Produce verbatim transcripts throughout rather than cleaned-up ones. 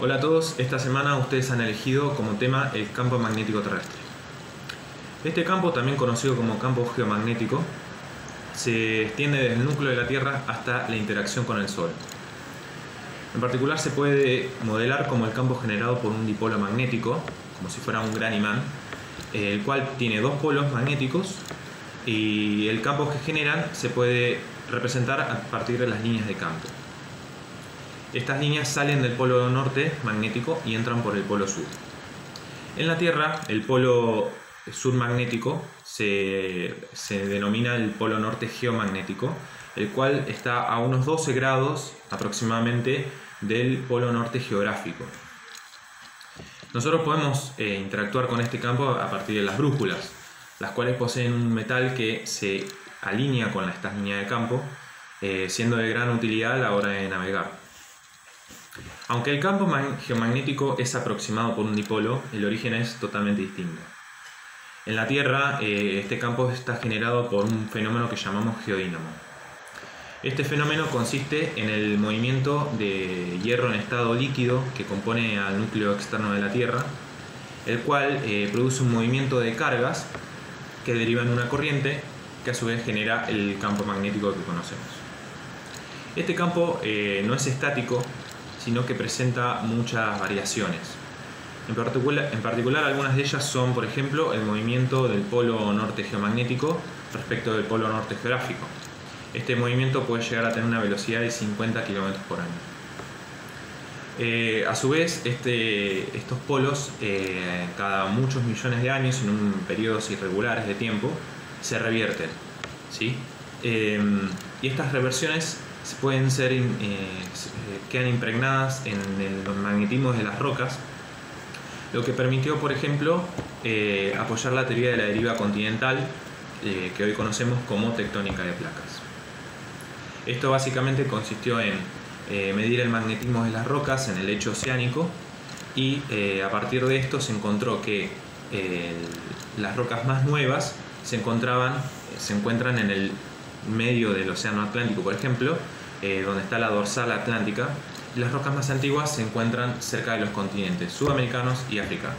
Hola a todos, esta semana ustedes han elegido como tema el campo magnético terrestre. Este campo, también conocido como campo geomagnético, se extiende desde el núcleo de la Tierra hasta la interacción con el Sol. En particular se puede modelar como el campo generado por un dipolo magnético, como si fuera un gran imán, el cual tiene dos polos magnéticos, y el campo que generan se puede representar a partir de las líneas de campo. Estas líneas salen del polo norte magnético y entran por el polo sur. En la Tierra, el polo sur magnético se, se denomina el polo norte geomagnético, el cual está a unos doce grados aproximadamente del polo norte geográfico. Nosotros podemos eh, interactuar con este campo a partir de las brújulas, las cuales poseen un metal que se alinea con estas líneas de campo, eh, siendo de gran utilidad a la hora de navegar. Aunque el campo geomagnético es aproximado por un dipolo, el origen es totalmente distinto. En la Tierra, eh, este campo está generado por un fenómeno que llamamos geodínamo. Este fenómeno consiste en el movimiento de hierro en estado líquido que compone al núcleo externo de la Tierra, el cual eh, produce un movimiento de cargas que deriva en una corriente que a su vez genera el campo magnético que conocemos. Este campo eh, no es estático, sino que presenta muchas variaciones. En particular, en particular, algunas de ellas son, por ejemplo, el movimiento del polo norte geomagnético respecto del polo norte geográfico. Este movimiento puede llegar a tener una velocidad de cincuenta kilómetros por año. Eh, a su vez, este, estos polos, eh, cada muchos millones de años, en un periodos irregulares de tiempo, se revierten, ¿sí? Eh, y estas reversiones pueden ser, eh, quedan impregnadas en el, los magnetismos de las rocas, lo que permitió, por ejemplo, eh, apoyar la teoría de la deriva continental, eh, que hoy conocemos como tectónica de placas. Esto básicamente consistió en eh, medir el magnetismo de las rocas en el lecho oceánico, y eh, a partir de esto se encontró que eh, las rocas más nuevas se encontraban, se encuentran en el medio del océano Atlántico, por ejemplo, eh, donde está la dorsal atlántica, y las rocas más antiguas se encuentran cerca de los continentes sudamericanos y africanos.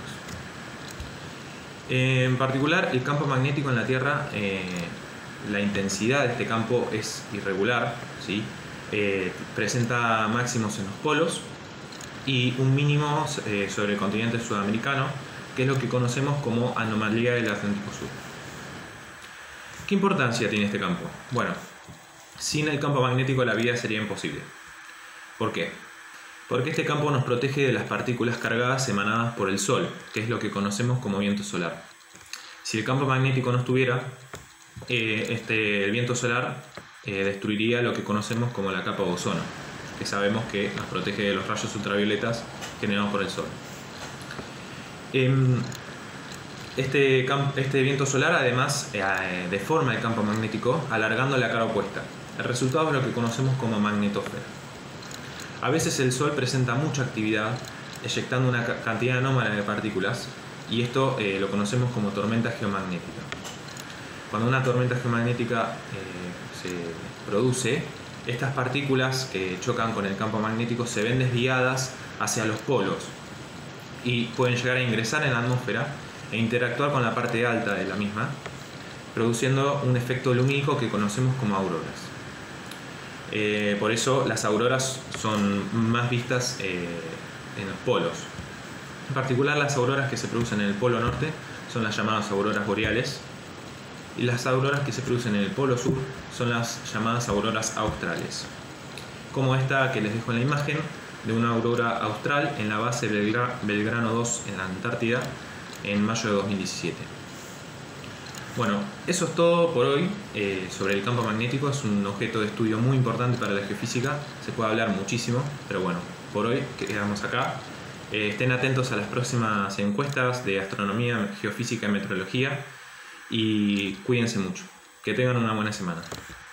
Eh, en particular, el campo magnético en la Tierra, eh, la intensidad de este campo es irregular, ¿sí? Eh, presenta máximos en los polos y un mínimo eh, sobre el continente sudamericano, que es lo que conocemos como anomalía del Atlántico Sur. ¿Qué importancia tiene este campo? Bueno, sin el campo magnético la vida sería imposible. ¿Por qué? Porque este campo nos protege de las partículas cargadas emanadas por el Sol, que es lo que conocemos como viento solar. Si el campo magnético no estuviera, eh, este, el viento solar eh, destruiría lo que conocemos como la capa de ozono, que sabemos que nos protege de los rayos ultravioletas generados por el Sol. Eh, Este, este viento solar además eh, deforma el campo magnético alargando la cara opuesta. El resultado es lo que conocemos como magnetosfera. A veces el Sol presenta mucha actividad, eyectando una cantidad anómala de partículas, y esto eh, lo conocemos como tormenta geomagnética. Cuando una tormenta geomagnética eh, se produce, estas partículas que chocan con el campo magnético se ven desviadas hacia los polos y pueden llegar a ingresar en la atmósfera e interactuar con la parte alta de la misma, produciendo un efecto lumínico que conocemos como auroras. Eh, por eso las auroras son más vistas eh, en los polos. En particular, las auroras que se producen en el polo norte son las llamadas auroras boreales, y las auroras que se producen en el polo sur son las llamadas auroras australes, como esta que les dejo en la imagen de una aurora austral en la base Belgrano dos en la Antártida en mayo de dos mil diecisiete. Bueno, eso es todo por hoy eh, sobre el campo magnético. Es un objeto de estudio muy importante para la geofísica, se puede hablar muchísimo, pero bueno, por hoy quedamos acá. Eh, estén atentos a las próximas encuestas de astronomía, geofísica y meteorología, y cuídense mucho. Que tengan una buena semana.